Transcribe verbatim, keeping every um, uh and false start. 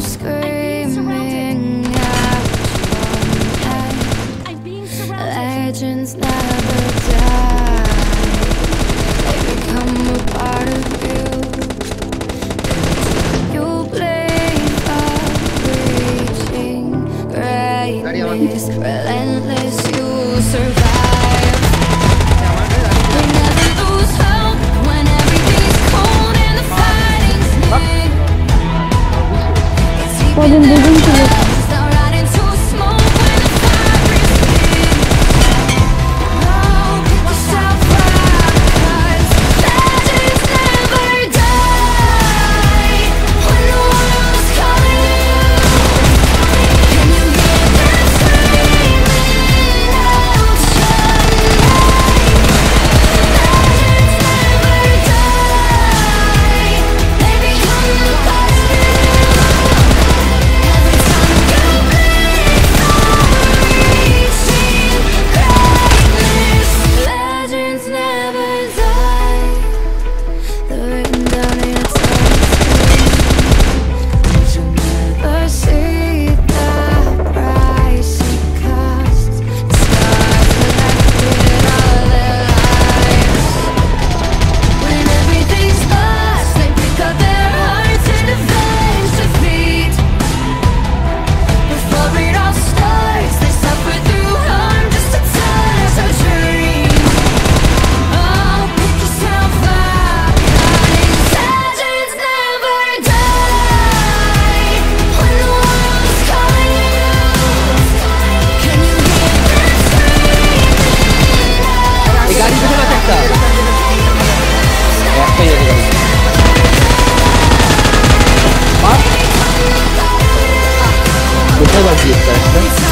screaming out one night. Legends never die. They become a part of you. You bleed up, reaching greatness. Relentless, you survive. We never lose hope when everything's cold and the fighting's near. It's deep in their blood, start right into smoke when the fire breathes in. Oh, pick yourself up, 'cause legends never die. When the world's calling you, can you hear them screaming out tonight? Legends never die. They become a part of you. Every time you bleed for reaching greatness. Legends never die. They're written down in a but you'll never see the price it costs. Stars collected all their lives. When everything's lost, they pick up their hearts and avenge defeat. Before it all starts, they suffer through harm just to touch our dream. Oh, pick yourself up, 'cause legends never die. When the world's calling you, can you hear them screaming out? এই গাড়ি পেছনে আছে একটা একটাই আছে গাড়ি কোথায় বাকি একটা একটা